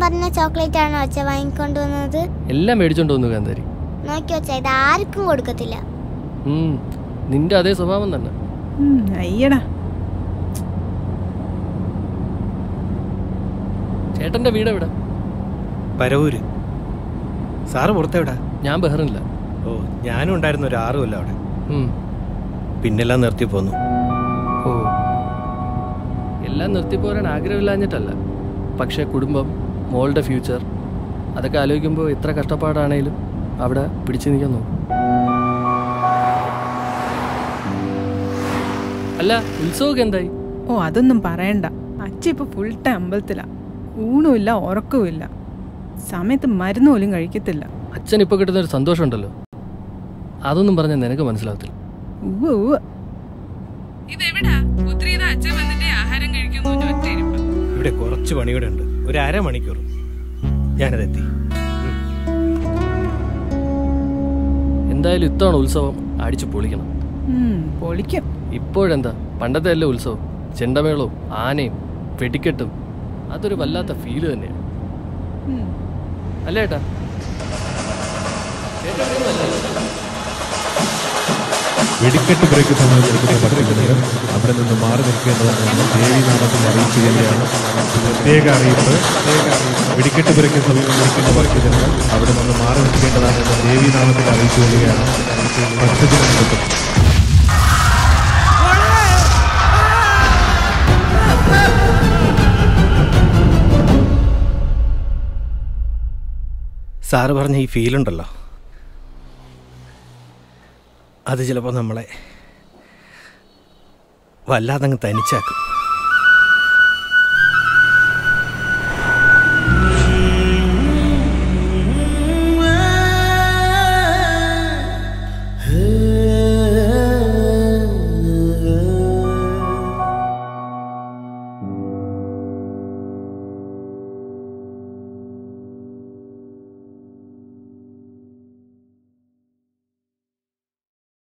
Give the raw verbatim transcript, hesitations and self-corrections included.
പറഞ്ഞ ചോക്ലേറ്റ് ആണോ അച്ഛൻ വാങ്ങിക്കൊണ്ടുവന്നത്? എല്ലാം മേടിച്ചോണ്ട് വന്നു കാന്താരി. നോക്കി വെച്ചാ ഇത് ആർക്കും കൊടുക്കത്തില്ല. നിന്റെ അതേ സ്വഭാവം തന്നെ. അയ്യടാ, ചേട്ടന്റെ വീട് എവിടെ? പരവൂര്. സാറ് പുറത്തെവിടാ? ഞാൻ ബഹ്റിനില്ല. ഓ, ഞാനും ഉണ്ടായിരുന്നു ഒരു ആറുമല്ല അവിടെ. പിന്നെല്ലാം നിർത്തി പോന്നു. ഓ, എല്ലാം നിർത്തിപ്പോരാൻ ആഗ്രഹമില്ലാഞ്ഞിട്ടല്ല, പക്ഷേ കുടുംബം, മോളുടെ ഫ്യൂച്ചർ അതൊക്കെ ആലോചിക്കുമ്പോൾ എത്ര കഷ്ടപ്പാടാണേലും അവിടെ പിടിച്ചു നിൽക്കാൻ നോക്കും. അല്ല, ഉത്സവമൊക്കെ എന്തായി? ഓ, അതൊന്നും പറയണ്ട. അച്ഛൻ ഇപ്പൊ ഫുൾ ടൈം അമ്പലത്തില. ഊണുമില്ല, ഉറക്കവുമില്ല, സമയത്ത് മരുന്ന് പോലും കഴിക്കത്തില്ല. അച്ഛൻ ഇപ്പൊ കിട്ടുന്ന ഒരു സന്തോഷം ഉണ്ടല്ലോ, അതൊന്നും പറഞ്ഞാൽ നിനക്ക് മനസ്സിലാവത്തില്ല. ഇവിടെ കുറച്ച് പണികൂടെ ഉണ്ട്, ഒരു അരമണിക്കൂർ ഞാനതെത്തി. എന്തായാലും ഇത്തവണ ഉത്സവം അടിച്ചു പൊളിക്കണം. പൊളിക്കും. ഇപ്പോഴെന്താ പണ്ടത്തെ അല്ലേ ഉത്സവം, ചെണ്ടമേളവും ആനയും വെടിക്കെട്ടും, അതൊരു വല്ലാത്ത ഫീല് തന്നെയാണ് അല്ലേ ഏട്ടാ? വെടിക്കെട്ട് ബ്രേക്ക് സമയത്തെടുക്കുന്ന ഭക്തജനങ്ങൾ അവിടെ നിന്ന് മാറി നിൽക്കേണ്ടതെന്ന് ദേവീനാമത്തിൽ അറിയിക്കുകയാണ്. പ്രത്യേക അറിയിപ്പ്. വെടിക്കെട്ട് ബ്രേക്ക് സമയത്തിരിക്കുന്ന ഭക്തജനങ്ങൾ അവിടെ നിന്ന് മാറി നിൽക്കേണ്ടതാണെന്ന് ദേവീനാമത്തിൽ അറിയിച്ചു വരികയാണ്. ഭക്തജനങ്ങൾക്ക് സാറ് പറഞ്ഞ ഈ ഫീലുണ്ടല്ലോ, അത് ചിലപ്പോൾ നമ്മളെ വല്ലാതങ്ങ് തനിച്ചാക്കും.